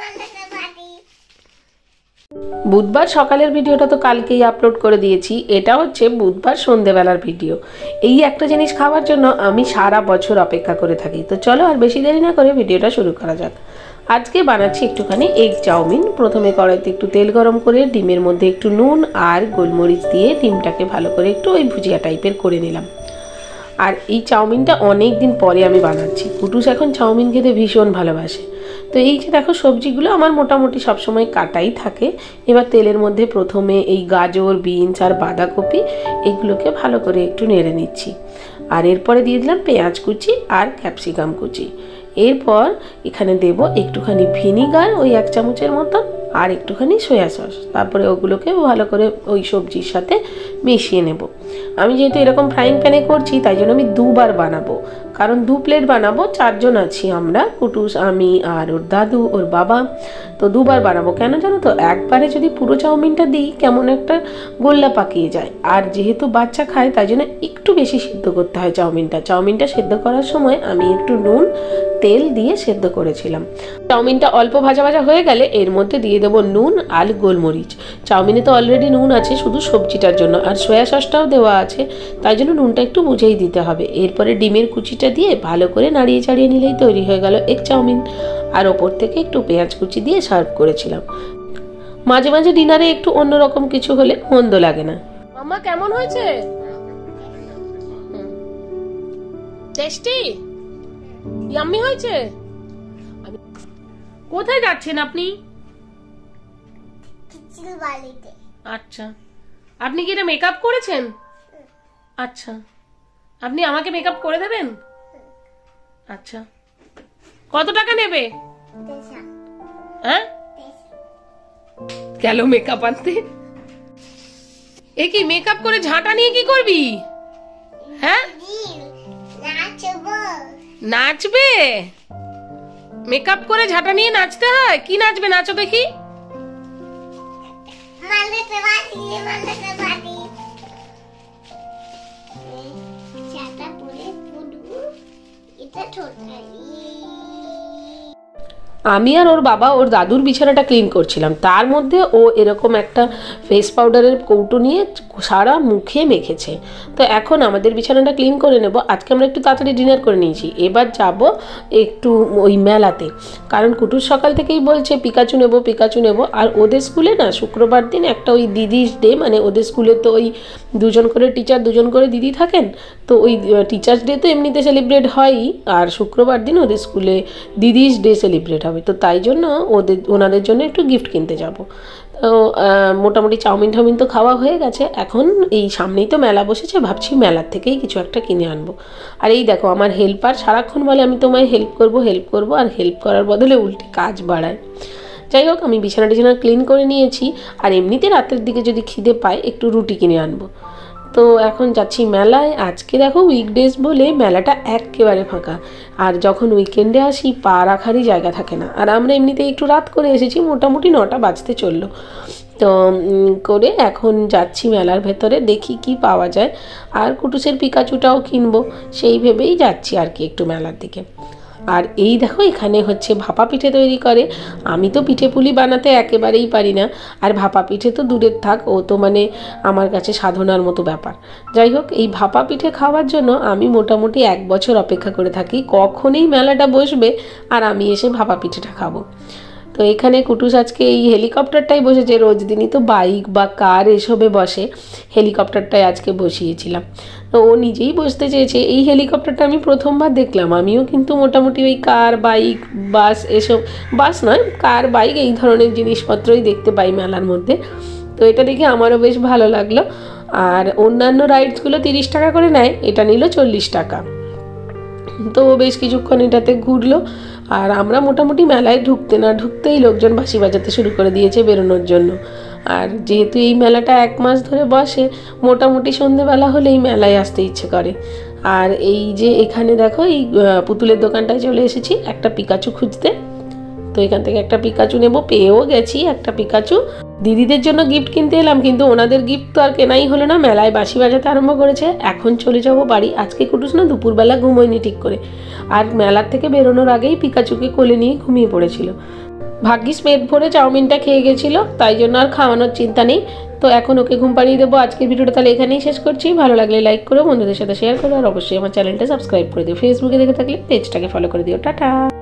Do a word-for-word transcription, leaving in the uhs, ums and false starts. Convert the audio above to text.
বুধবার সকালের ভিডিওটা তো কালকেই আপলোড করে দিয়েছি। এটা হচ্ছে বুধবার সন্ধ্যেবেলার ভিডিও। এই একটা জিনিস খাওয়ার জন্য আমি সারা বছর অপেক্ষা করে থাকি। তো চলো আর বেশি দেরি না করে ভিডিওটা শুরু করা যাক। আজকে বানাচ্ছি একটুখানি এগ চাউমিন। প্রথমে কড়াইতে একটু তেল গরম করে ডিমের মধ্যে একটু নুন আর গোলমরিচ দিয়ে ডিমটাকে ভালো করে একটু ওই ভুজিয়া টাইপের করে নিলাম। আর এই চাউমিনটা অনেক দিন পরে আমি বানাচ্ছি। কুটুস এখন চাউমিন খেতে ভীষণ ভালোবাসে। তো এই যে দেখো সবজিগুলো আমার মোটামুটি সবসময় কাটাই থাকে। এবার তেলের মধ্যে প্রথমে এই গাজর, বিনস আর বাঁধাকপি এগুলোকে ভালো করে একটু নেড়ে নিচ্ছি। আর এরপরে দিয়ে দিলাম পেঁয়াজ কুচি আর ক্যাপসিকাম কুচি। এরপর এখানে দেব একটুখানি ভিনিগার ওই এক চামচের মতো আর একটুখানি সয়া সস। তারপরে ওগুলোকে ভালো করে ওই সবজির সাথে মিশিয়ে নেব। আমি যেহেতু এরকম ফ্রাইং প্যানে করছি তাই জন্য আমি দুবার বানাবো, কারণ দু প্লেট বানাবো, চারজন আছি আমরা, কুটুস, আমি আর ওর দাদু, ওর বাবা। তো দুবার বানাবো কেন জানো তো, একবারে যদি পুরো চাউমিনটা দিই কেমন একটা গোল্লা পাকিয়ে যায়। আর যেহেতু বাচ্চা খায় তাই জন্য একটু বেশি সিদ্ধ করতে হয় চাউমিনটা। চাউমিনটা সেদ্ধ করার সময় আমি একটু নুন তেল দিয়ে সেদ্ধ করেছিলাম। চাউমিনটা অল্প ভাজা ভাজা হয়ে গেলে এর মধ্যে দিয়ে দেবো নুন আর গোলমরিচ। চাউমিনে তো অলরেডি নুন আছে শুধু সবজিটার জন্য, আর সয়া সসটাও দেওয়া আছে, তাই জন্য নুনটা একটু বুঝেই দিতে হবে। এরপরে ডিমের কুচিটা দিয়ে ভালো করে নাড়িয়ে চাড়িয়ে নিলেই তৈরি হয়ে গেল এগ চাউমিন। আর ওপর থেকে একটু পেঁয়াজ কুচি দিয়ে সার্ভ করেছিলাম। মাঝে মাঝে ডিনারে একটু অন্যরকম কিছু হলে মন্দ লাগে না। মামা কেমন হয়েছে? টেস্টি, ইয়াম্মি হয়েছে। কোথায় যাচ্ছেন আপনি? আচ্ছা, আপনি কি এটা মেকআপ করেছেন? আচ্ছা, আপনি আমাকে মেকআপ করে দেবেন? আচ্ছা, কত টাকা নেবে? হ্যাঁ, গেল মেকআপ আনতে। এ কি মেকআপ করে ঝাঁটা নিয়ে কি করবি? হ্যাঁ, নাচবে? মেকআপ করে ঝাঁটা নিয়ে নাচতে হয়? কি নাচবে, নাচো দেখি। আমি আর ওর বাবা ওর দাদুর বিছানাটা ক্লিন করছিলাম, তার মধ্যে ও এরকম একটা ফেস পাউডারের কৌটো নিয়ে সারা মুখে মেখেছে। তো এখন আমাদের বিছানাটা ক্লিন করে নেব। আজকে আমরা একটু তাড়াতাড়ি ডিনার করে নিয়েছি। এবার যাব একটু ওই মেলাতে, কারণ কুটুর সকাল থেকেই বলছে পিকাচু নেব পিকাচু নেব। আর ওদের স্কুলে না শুক্রবার দিন একটা ওই দিদিস ডে, মানে ওদের স্কুলে তো ওই দুজন করে টিচার দুজন করে দিদি থাকেন, তো ওই টিচার্স ডে তো এমনিতে সেলিব্রেট হয়ই, আর শুক্রবার দিন ওদের স্কুলে দিদিস ডে সেলিব্রেট হবে। তো তাই জন্য ওদের ওনাদের জন্য একটু গিফট কিনতে যাব। তো মোটামুটি চাউমিন টাউমিন তো খাওয়া হয়ে গেছে, এখন এই সামনেই তো মেলা বসেছে, ভাবছি মেলার থেকেই কিছু একটা কিনে আনবো। আর এই দেখো আমার হেল্পার সারাক্ষণ বলে আমি তোমায় হেল্প করব হেল্প করব, আর হেল্প করার বদলে উল্টে কাজ বাড়ায়। যাই হোক, আমি বিছানা টিছানা ক্লিন করে নিয়েছি। আর এমনিতে রাতের দিকে যদি খিদে পায় একটু রুটি কিনে আনবো। তো এখন যাচ্ছি মেলায়। আজকে দেখো উইকডেজ বলে মেলাটা একেবারে ফাঁকা, আর যখন উইকেন্ডে আসি পা রাখারই জায়গা থাকে না। আর আমরা এমনিতে একটু রাত করে এসেছি, মোটামুটি নটা বাজতে চললো। তো করে এখন যাচ্ছি মেলার ভেতরে, দেখি কি পাওয়া যায়। আর কুটুসের পিকাচুটাও কিনবো, সেই ভেবেই যাচ্ছি আর কি একটু মেলার দিকে। আর এই দেখো এখানে হচ্ছে ভাপা পিঠে তৈরি করে। আমি তো পিঠে পুলি বানাতে একেবারেই পারি না, আর ভাপা পিঠে তো দূরের থাক, ও তো মানে আমার কাছে সাধনার মতো ব্যাপার। যাই হোক, এই ভাপা পিঠে খাওয়ার জন্য আমি মোটামুটি এক বছর অপেক্ষা করে থাকি কখনই মেলাটা বসবে আর আমি এসে ভাপা পিঠেটা খাবো। তো এখানে কুটুস আজকে এই হেলিকপ্টারটাই বসেছে, রোজ দিনই তো বাইক বা কার এসবে বসে, হেলিকপ্টারটাই আজকে বসিয়েছিলাম। তো ও নিজেই বসতে চেয়েছে। এই হেলিকপ্টারটা আমি প্রথমবার দেখলাম। আমিও কিন্তু মোটামুটি ওই কার, বাইক, বাস এসব, বাস নয় কার, বাইক এই ধরনের জিনিসপত্রই দেখতে পাই মেলার মধ্যে। তো এটা দেখে আমারও বেশ ভালো লাগলো। আর অন্যান্য রাইডসগুলো তিরিশ টাকা করে নেয়, এটা নিল চল্লিশ টাকা। তো বেশ কিছুক্ষণ এটাতে ঘুরলো। আর আমরা মোটামুটি মেলায় ঢুকতে না ঢুকতেই লোকজন বাঁশি বাজাতে শুরু করে দিয়েছে বেরোনোর জন্য। আর যেহেতু এই মেলাটা এক মাস ধরে বসে, মোটামুটি সন্ধেবেলা হলেই মেলায় আসতে ইচ্ছে করে। আর এই যে এখানে দেখো এই পুতুলের দোকানটায় চলে এসেছি একটা পিকাচু খুঁজতে। তো এখান থেকে একটা পিকাচু নেব, পেয়েও গেছি একটা পিকাচু। দিদিদের জন্য গিফট কিনতে এলাম, কিন্তু ওনাদের গিফট তো আর কেনাই হলো না, মেলায় বাঁশি বাজাতে আরম্ভ করেছে। এখন চলে যাব বাড়ি। আজকে কুটুস না দুপুরবেলা ঘুমোয়নি ঠিক করে, আর মেলার থেকে বেরোনোর আগেই পিকাচুকে কোলে নিয়ে ঘুমিয়ে পড়েছিল। ভাগ্যিস পেট ভরে চাউমিনটা খেয়ে গেছিলো, তাই জন্য আর খাওয়ানোর চিন্তা নেই। তো এখন ওকে ঘুম পাড়িয়ে দেবো। আজকের ভিডিওটা তাহলে এখানেই শেষ করছি। ভালো লাগলে লাইক করো, বন্ধুদের সাথে শেয়ার করো, আর অবশ্যই আমার চ্যানেলটা সাবস্ক্রাইব করে দিও। ফেসবুকে দেখে থাকলে পেজটাকে ফলো করে দিও। টাটা।